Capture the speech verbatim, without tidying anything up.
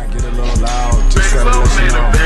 Get a little loud, just gotta let you know.